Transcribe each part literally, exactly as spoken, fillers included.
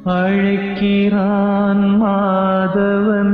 அழைக்கிறான் மாதவன்.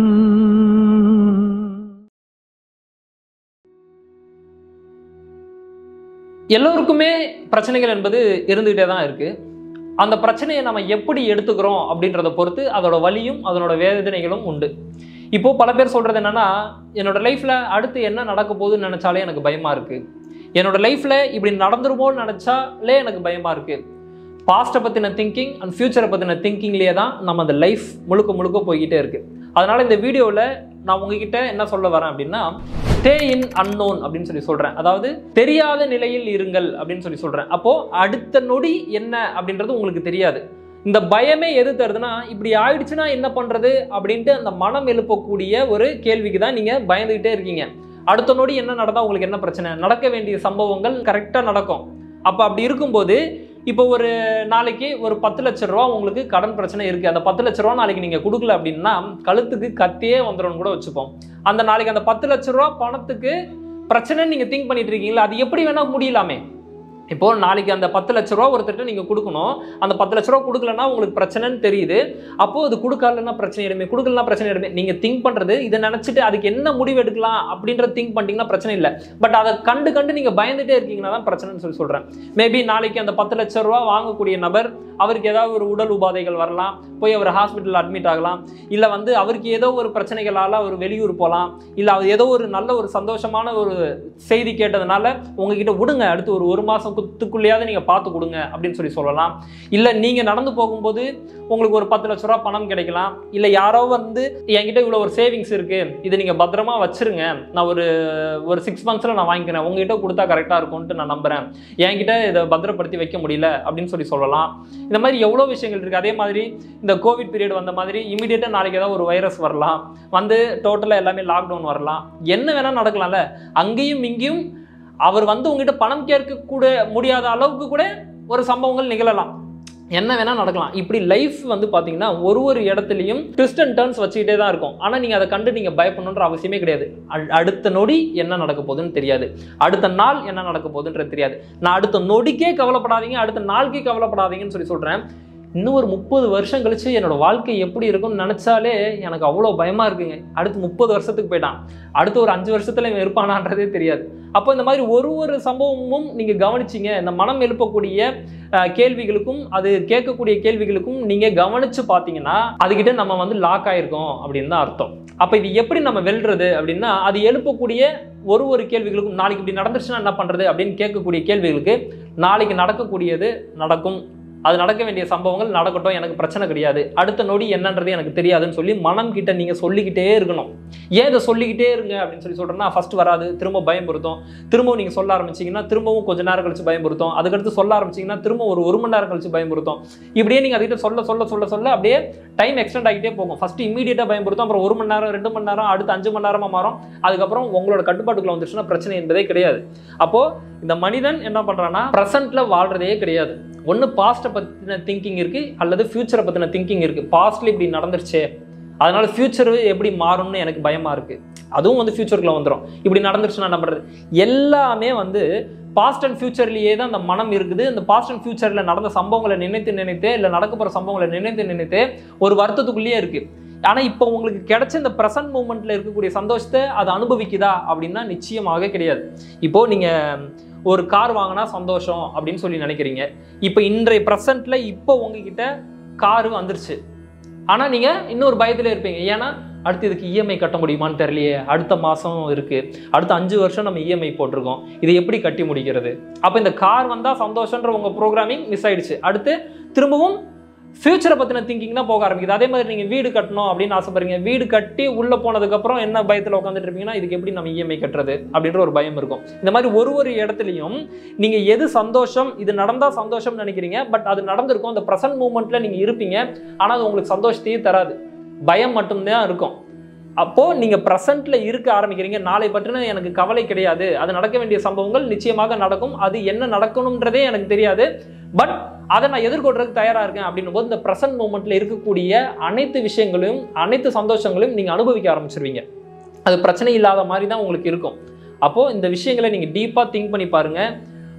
எல்லோருக்குமே பிரச்சனைகள் என்பது இருந்துகிட்டே தான் இருக்கு. அந்த பிரச்சனையை நம்ம எப்படி எடுத்துக்கிறோம் அப்படின்றத பொறுத்து அதோட வலியும் அதனோட வேதனைகளும் உண்டு. இப்போ பல பேர் சொல்றது என்னன்னா, என்னோட லைஃப்ல அடுத்து என்ன நடக்க போகுதுன்னு நினைச்சாலே எனக்கு பயமா இருக்கு, என்னோட லைஃப்ல இப்படி நடந்துருமோன்னு நினைச்சாலே எனக்கு பயமா இருக்கு. பாஸ்ட்டை பற்றின திங்கிங் அண்ட் ஃபியூச்சரை பற்றின திங்கிங்லேயே தான் நம்ம அந்த லைஃப் முழுக்க முழுக்க போய்கிட்டே இருக்கு. அதனால இந்த வீடியோவில் நான் உங்ககிட்ட என்ன சொல்ல வரேன் அப்படின்னா, ஸ்டே இன் அன்னோன் அப்படின்னு சொல்லி சொல்றேன். அதாவது தெரியாத நிலையில் இருங்கள் அப்படின்னு சொல்லி சொல்றேன். அப்போ அடுத்த நொடி என்ன அப்படின்றது உங்களுக்கு தெரியாது. இந்த பயமே எது தருதுன்னா, இப்படி ஆயிடுச்சுன்னா என்ன பண்றது அப்படின்ட்டு அந்த மனம் எழுப்பக்கூடிய ஒரு கேள்விக்கு தான் நீங்க பயந்துகிட்டே இருக்கீங்க. அடுத்த நொடி என்ன நடந்தா உங்களுக்கு என்ன பிரச்சனை, நடக்க வேண்டிய சம்பவங்கள் கரெக்டா நடக்கும். அப்ப அப்படி இருக்கும்போது இப்போ ஒரு நாளைக்கு ஒரு பத்து லட்சம் ரூபா உங்களுக்கு கடன் பிரச்சனை இருக்கு. அந்த பத்து லட்ச ரூபா நாளைக்கு நீங்க கொடுக்கல அப்படின்னா கழுத்துக்கு கத்தியே வந்துடும் கூட வச்சுப்போம். அந்த நாளைக்கு அந்த பத்து லட்ச ரூபா பணத்துக்கு பிரச்சனைன்னு நீங்க திங்க் பண்ணிட்டு இருக்கீங்களா, அது எப்படி வேணா முடியலாமே. இப்போ நாளைக்கு அந்த பத்து லட்ச ரூபா ஒருத்தர்கிட்ட நீங்க கொடுக்கணும். அந்த பத்து லட்ச ரூபா கொடுக்கலன்னா உங்களுக்கு பிரச்சனைன்னு தெரியுது. அப்போ அது கொடுக்கலன்னா பிரச்சனை எடுமே, கொடுக்கலன்னா பிரச்சனை எடுமே. நீங்க திங்க் பண்றது இதை நினைச்சிட்டு அதுக்கு என்ன முடிவு எடுக்கலாம் அப்படின்றத திங்க் பண்ணிட்டீங்கன்னா பிரச்சனை இல்லை. பட் அதை கண்டு கண்டு நீங்க பயந்துட்டே இருக்கீங்கன்னா தான் பிரச்சனைன்னு சொல்லி சொல்றேன். மேபி நாளைக்கு அந்த பத்து லட்ச ரூபா வாங்கக்கூடிய நபர் அவருக்கு ஏதாவது ஒரு உடல் உபாதைகள் வரலாம், போய் அவர் ஹாஸ்பிட்டல் அட்மிட் ஆகலாம், இல்லை வந்து அவருக்கு ஏதோ ஒரு பிரச்சனைகளால் அவர் வெளியூர் போகலாம், இல்லை அவர் ஏதோ ஒரு நல்ல ஒரு சந்தோஷமான ஒரு செய்தி கேட்டதுனால உங்ககிட்ட விடுங்க, அடுத்து ஒரு ஒரு மாதம் குத்துக்குள்ளேயாவது நீங்கள் பார்த்து கொடுங்க அப்படின்னு சொல்லி சொல்லலாம். இல்லை நீங்கள் நடந்து போகும்போது உங்களுக்கு ஒரு பத்து லட்ச ரூபா பணம் கிடைக்கலாம். இல்லை யாரோ வந்து என்கிட்ட இவ்வளோ ஒரு சேவிங்ஸ் இருக்குது, இது நீங்கள் பத்திரமா வச்சுருங்க, நான் ஒரு ஒரு சிக்ஸ் மந்த்ஸில் நான் வாங்கிக்கிறேன், உங்ககிட்ட கொடுத்தா கரெக்டாக இருக்கும்ன்ட்டு நான் நம்புகிறேன், என்கிட்ட இதை பத்திரப்படுத்தி வைக்க முடியல அப்படின்னு சொல்லி சொல்லலாம். இந்த மாதிரி எவ்வளோ விஷயங்கள் இருக்குது. அதே மாதிரி இந்த கோவிட் பீரியட் வந்த மாதிரி இமீடியட்டாக நாளைக்கு ஏதாவது ஒரு வைரஸ் வரலாம், வந்து டோட்டலாக எல்லாமே லாக்டவுன் வரலாம், என்ன வேணால் நடக்கலாம்ல. அங்கேயும் இங்கேயும் அவர் வந்து உங்ககிட்ட பணம் கேட்க கூட முடியாத அளவுக்கு கூட ஒரு சம்பவங்கள் நிகழலாம், என்ன வேணா நடக்கலாம். இப்படி லைஃப் வந்து பார்த்தீங்கன்னா ஒரு ஒரு இடத்துலையும் ட்விஸ்ட் அண்ட் டர்ன்ஸ் வச்சுக்கிட்டே தான் இருக்கும். ஆனால் நீங்கள் அதை கண்டு நீங்கள் பயப்படணுன்ற அவசியமே கிடையாது. அடுத்த நொடி என்ன நடக்க போகுதுன்னு தெரியாது, அடுத்த நாள் என்ன நடக்க போகுதுன்றது தெரியாது. நான் அடுத்த நொடிக்கே கவலைப்படாதீங்க, அடுத்த நாளுக்கே கவலைப்படாதீங்கன்னு சொல்லி சொல்கிறேன். இன்னும் ஒரு முப்பது வருஷம் கழிச்சு என்னோட வாழ்க்கை எப்படி இருக்கும்னு நினச்சாலே எனக்கு அவ்வளோ பயமாக இருக்குங்க. அடுத்து முப்பது வருஷத்துக்கு போயிட்டான், அடுத்து ஒரு அஞ்சு வருஷத்துல இவன் இருப்பானான்றதே தெரியாது. அப்போ இந்த மாதிரி ஒரு ஒரு சம்பவமும் நீங்கள் கவனிச்சிங்க, இந்த மனம் எழுப்பக்கூடிய கேள்விகளுக்கும் அது கேட்கக்கூடிய கேள்விகளுக்கும் நீங்கள் கவனித்து பார்த்தீங்கன்னா அதுக்கிட்ட நம்ம வந்து லாக் ஆகிருக்கோம் அப்படின்னு தான் அர்த்தம். அப்போ இது எப்படி நம்ம வெல்றது அப்படின்னா, அது எழுப்பக்கூடிய ஒரு ஒரு கேள்விகளுக்கும் நாளைக்கு இப்படி நடந்துருச்சுன்னா என்ன பண்ணுறது அப்படின்னு கேட்கக்கூடிய கேள்விகளுக்கு நாளைக்கு நடக்கக்கூடியது நடக்கும், அது நடக்க வேண்டிய சம்பவங்கள் நடக்கட்டும், எனக்கு பிரச்சனை கிடையாது, அடுத்த நொடி என்னன்றது எனக்கு தெரியாதுன்னு சொல்லி மனம் கிட்ட நீங்க சொல்லிக்கிட்டே இருக்கணும். ஏன் இதை சொல்லிக்கிட்டே இருங்க அப்படின்னு சொல்லி சொல்றேன்னா, ஃபர்ஸ்ட் வராது, திரும்ப பயம்படுத்தும், திரும்பவும் நீங்க சொல்ல ஆரம்பிச்சீங்கன்னா திரும்பவும் கொஞ்ச நேரம் கழிச்சு பயம்படுத்தும், அதுக்கடுத்து சொல்ல ஆரம்பிச்சீங்கன்னா திரும்ப ஒரு ஒரு மணி நேரம் கழிச்சு பயம்படுத்தும். இப்படியே நீங்க அதுக்கிட்ட சொல்ல சொல்ல சொல்ல சொல்ல அப்படியே டைம் எக்ஸ்டெண்ட் ஆகிட்டே போகும். ஃபர்ஸ்ட் இமீடியட்டா பயன்படுத்தும், அப்புறம் ஒரு மணி நேரம் ரெண்டு மணி நேரம் அடுத்து அஞ்சு மணி நேரமா மாறும். அதுக்கப்புறம் உங்களோட கட்டுப்பாட்டுக்குள்ள வந்துருச்சுன்னா பிரச்சனை என்பதே கிடையாது. அப்போ இந்த மனிதன் என்ன பண்றான்னா பிரசன்ட்ல வாழ்றதே கிடையாது. ஒன்று பாஸ்ட்டை பற்றின திங்கிங் இருக்குது, அல்லது ஃபியூச்சரை பற்றின திங்கிங் இருக்குது. பாஸ்ட்ல இப்படி நடந்துருச்சே, அதனால ஃபியூச்சர் எப்படி மாறும்னு எனக்கு பயமாக இருக்குது, அதுவும் வந்து ஃபியூச்சருக்குள்ள வந்துடும். இப்படி நடந்துருச்சுன்னா என்ன பண்ணுறது, எல்லாமே வந்து பாஸ்ட் அண்ட் ஃபியூச்சர்லேயே தான் அந்த மனம் இருக்குது. அந்த பாஸ்ட் அண்ட் ஃபியூச்சரில் நடந்த சம்பவங்களை நினைத்து நினைத்து இல்லை நடக்க போகிற சம்பவங்களை நினைத்து நினைத்து ஒரு வருத்தத்துக்குள்ளேயே இருக்குது. ஆனால் இப்போ உங்களுக்கு கிடைச்ச இந்த ப்ரெசன்ட் மூமெண்ட்டில் இருக்கக்கூடிய சந்தோஷத்தை அதை அனுபவிக்குதா அப்படின்னா நிச்சயமாக கிடையாது. இப்போது நீங்கள் ஒரு கார் வாங்கினா சந்தோஷம் அப்படின்னு சொல்லி நினைக்கிறீங்க. இப்போ இன்றைய ப்ரெசென்ட்ல இப்போ உங்ககிட்ட காரு வந்துருச்சு, ஆனால் நீங்கள் இன்னொரு பயத்தில் இருப்பீங்க. ஏன்னா அடுத்து இதுக்கு இஎம்ஐ கட்ட முடியுமான்னு தெரியலையே, அடுத்த மாதம் இருக்குது, அடுத்த அஞ்சு வருஷம் நம்ம இஎம்ஐ போட்டிருக்கோம், இதை எப்படி கட்டி முடிக்கிறது. அப்போ இந்த கார் வந்தால் சந்தோஷன்ற உங்கள் ப்ரோக்ராமிங் மிஸ் ஆயிடுச்சு. அடுத்து திரும்பவும் ஃபியூச்சரை பற்றின திங்கிங் தான் போக ஆரம்பிக்குது. அதே மாதிரி நீங்கள் வீடு கட்டணும் அப்படின்னு ஆசைப்படுறீங்க, வீடு கட்டி உள்ளே போனதுக்கப்புறம் என்ன பயத்தில் உட்காந்துட்டு இருப்பீங்கன்னா, இதுக்கு எப்படி நம்ம இஎம்ஐ கட்டுறது அப்படின்ற ஒரு பயம் இருக்கும். இந்த மாதிரி ஒரு ஒரு இடத்துலையும் நீங்கள் எது சந்தோஷம், இது நடந்தால் சந்தோஷம்னு நினைக்கிறீங்க, பட் அது நடந்திருக்கும், அந்த ப்ரெசன்ட் மூமெண்ட்டில் நீங்கள் இருப்பீங்க, ஆனால் அது உங்களுக்கு சந்தோஷத்தையும் தராது, பயம் மட்டும்தான் இருக்கும். அப்போது நீங்கள் ப்ரெசென்ட்டில் இருக்க ஆரம்பிக்கிறீங்க, நாளை பற்றின எனக்கு கவலை கிடையாது, அது நடக்க வேண்டிய சம்பவங்கள் நிச்சயமாக நடக்கும், அது என்ன நடக்கணுன்றதே எனக்கு தெரியாது, பட் அதை நான் எதிர்கொள்றதுக்கு தயாராக இருக்கேன் அப்படின்னும் போது இந்த ப்ரெசன்ட் மூமெண்ட்டில் இருக்கக்கூடிய அனைத்து விஷயங்களையும் அனைத்து சந்தோஷங்களையும் நீங்கள் அனுபவிக்க ஆரம்பிச்சிருவீங்க. அது பிரச்சனை இல்லாத மாதிரி தான் உங்களுக்கு இருக்கும். அப்போது இந்த விஷயங்களை நீங்கள் டீப்பாக திங்க் பண்ணி பாருங்கள்.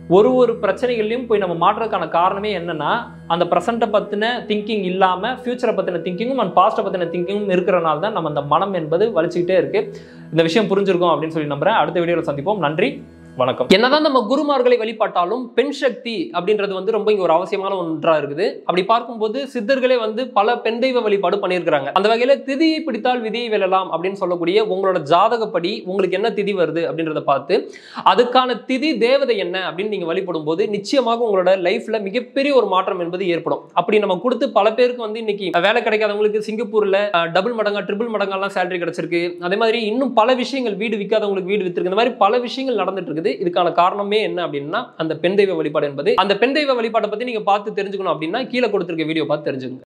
ஒரு ஒரு பிரச்சனைகள்லையும் போய் நம்ம மாற்றுறதுக்கான காரணமே என்னன்னா அந்த ப்ரெசென்ட்டை பற்றின திங்கிங் இல்லாமல் ஃபியூச்சரை பற்றின திங்கிங்கும் அண்ட் பாஸ்ட்டை பற்றின திங்கிங்கும் இருக்கிறனால தான் நம்ம அந்த மனம் என்பது வலிச்சுக்கிட்டே இருக்கு. இந்த விஷயம் புரிஞ்சிருக்கும் அப்படின்னு சொல்லி நம்புறேன். அடுத்த வீடியோவில் சந்திப்போம். நன்றி, வணக்கம். என்னதான் நம்ம குருமார்களை வழிபாட்டாலும் பெண் சக்தி அப்படின்றது வந்து ரொம்ப இங்க ஒரு அவசியமான ஒன்றா இருக்குது. அப்படி பார்க்கும்போது சித்தர்களே வந்து பல பெண் தெய்வ வழிபாடு பண்ணியிருக்கிறாங்க. அந்த வகையில திதியை பிடித்தால் விதியை வெல்லலாம் அப்படின்னு சொல்லக்கூடிய உங்களோட ஜாதகப்படி உங்களுக்கு என்ன திதி வருது அப்படின்றத பார்த்து அதுக்கான திதி தேவதை என்ன அப்படின்னு நீங்க வழிபடும் போது நிச்சயமாக உங்களோட லைஃப்ல மிகப்பெரிய ஒரு மாற்றம் என்பது ஏற்படும். அப்படி நம்ம கொடுத்து பல பேருக்கு வந்து இன்னைக்கு வேலை கிடைக்காதவங்களுக்கு சிங்கப்பூர்ல டபுள் மடங்கா ட்ரிபிள் மடங்கெல்லாம் சேலரி கிடைச்சிருக்கு. அதே மாதிரி இன்னும் பல விஷயங்கள், வீடு விற்காதவங்களுக்கு வீடு வித்திருக்கு. இந்த மாதிரி பல விஷயங்கள் நடந்துட்டு இருக்குது. இதுக்கான காரணமே என்ன அப்படின்னா அந்த பெண் தெய்வ வழிபாடு என்பது. அந்த பெண் தெய்வ வழிபாட்டை பத்தி நீங்க பார்த்து தெரிஞ்சுக்கணும் அப்படின்னா கீழே கொடுத்திருக்க வீடியோ பார்த்து தெரிஞ்சுக்கணும்.